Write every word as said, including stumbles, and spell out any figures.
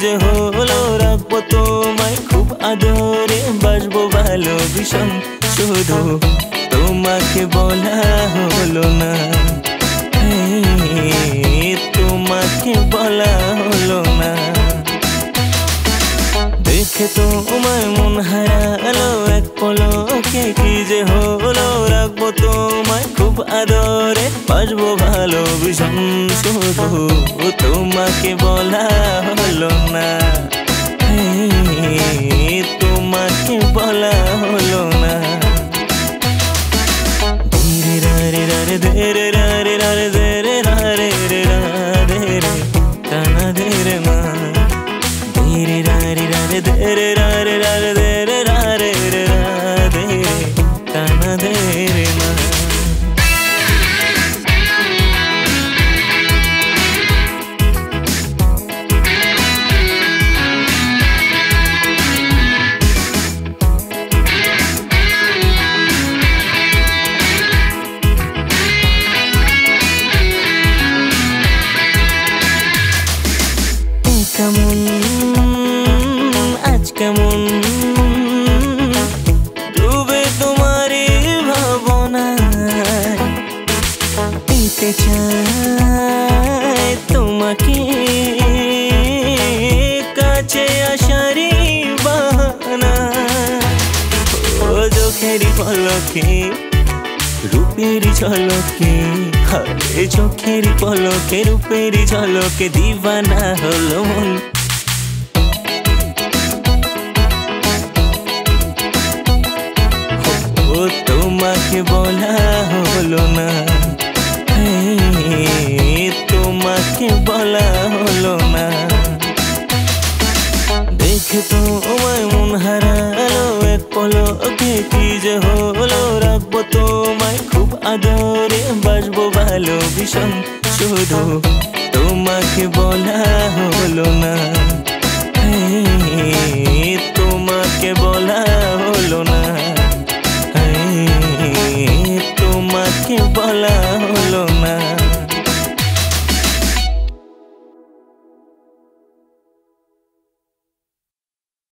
যে হলো রাখবো তোমায় খুব আদরে বাসবো ভালো ভীষণ শুধু তোমাকে বলা হলো না তোমাকে বলা হলো না দেখে তোমায় মন হারালো এক পলকে কি যে হলো রাখবো তোমায় খুব আদরে বাসবো ভালো ভীষণ শুধু তোমাকে বলা হলো না তোমাকে বলা হলো না ধীরে রারে রারে ধীরে রারে রারে ধীরে রারে রে রারে রে কানা ধীরে মা ধীরে রারে রারে ধীরে রারে রারে ধীরে রারে রে রারে কানা ধীরে মা কেমন আজ কেমন ডুবে তোমারই ভাবনায় পেতে চাই তোমাকে কাছে আসারই বাহানা ও চোখেরই পলকে রূপেরই ঝলকে হরে চোখেরই পলকে রূপেরই ঝলকে দিবানা হলো মন ও তোমাকে বলা হলো না তোমাকে বলা হলো না দেখে তোমায় মন হারালো এক পলকে কি যে হলো রাখবো তোমায় খুব আদরে বাসবো ভালো ভীষণ শুধু তোমাকে বলা হলো না।